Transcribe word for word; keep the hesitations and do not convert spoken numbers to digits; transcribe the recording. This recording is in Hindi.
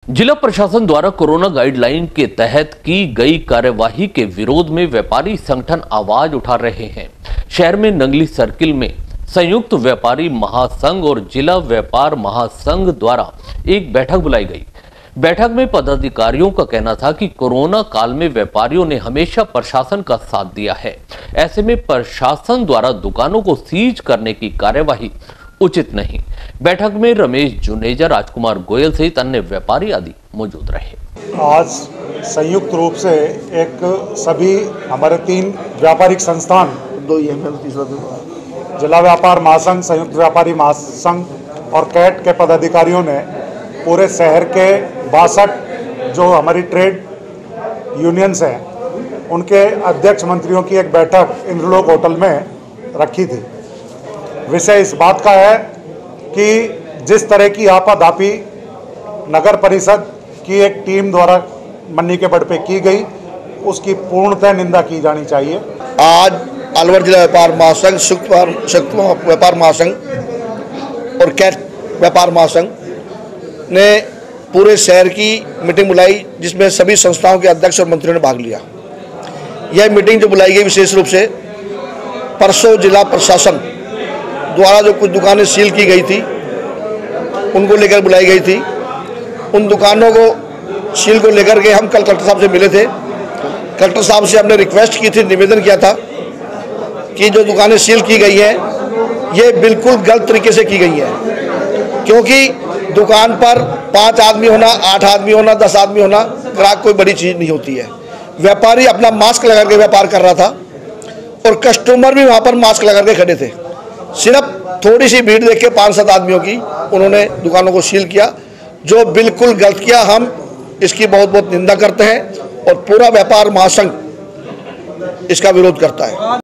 जिला प्रशासन द्वारा कोरोना गाइडलाइन के तहत की गई कार्यवाही के विरोध में व्यापारी संगठन आवाज उठा रहे हैं। शहर में नंगली सर्किल में संयुक्त व्यापारी महासंघ और जिला व्यापार महासंघ द्वारा एक बैठक बुलाई गई। बैठक में पदाधिकारियों का कहना था कि कोरोना काल में व्यापारियों ने हमेशा प्रशासन का साथ दिया है। ऐसे में प्रशासन द्वारा दुकानों को सीज करने की कार्यवाही उचित नहीं। बैठक में रमेश जुनेजा, राजकुमार गोयल सहित अन्य व्यापारी आदि मौजूद रहे। आज संयुक्त रूप से एक सभी हमारे तीन व्यापारिक संस्थान दो जिला व्यापार महासंघ, संयुक्त व्यापारी महासंघ और कैट के पदाधिकारियों ने पूरे शहर के बासठ जो हमारी ट्रेड यूनियंस हैं उनके अध्यक्ष मंत्रियों की एक बैठक इंद्रलोक होटल में रखी थी। विषय इस बात का है कि जिस तरह की आपाधापी नगर परिषद की एक टीम द्वारा मन्नी के बड़ पे की गई, उसकी पूर्णतः निंदा की जानी चाहिए। आज अलवर जिला व्यापार महासंघ, संयुक्त व्यापार महासंघ और कैट व्यापार महासंघ ने पूरे शहर की मीटिंग बुलाई, जिसमें सभी संस्थाओं के अध्यक्ष और मंत्रियों ने भाग लिया। यह मीटिंग जो बुलाई गई विशेष रूप से परसों जिला प्रशासन द्वारा जो कुछ दुकानें सील की गई थी उनको लेकर बुलाई गई थी। उन दुकानों को सील को लेकर के हम कल कलेक्टर साहब से मिले थे। कलेक्टर साहब से हमने रिक्वेस्ट की थी, निवेदन किया था कि जो दुकानें सील की गई हैं ये बिल्कुल गलत तरीके से की गई हैं, क्योंकि दुकान पर पाँच आदमी होना, आठ आदमी होना, दस आदमी होना ग्राहक कोई बड़ी चीज़ नहीं होती है। व्यापारी अपना मास्क लगा के व्यापार कर रहा था और कस्टमर भी वहाँ पर मास्क लगा के खड़े थे। सिर्फ थोड़ी सी भीड़ देख के पाँच सात आदमियों की उन्होंने दुकानों को सील किया, जो बिल्कुल गलत किया। हम इसकी बहुत बहुत निंदा करते हैं और पूरा व्यापार महासंघ इसका विरोध करता है।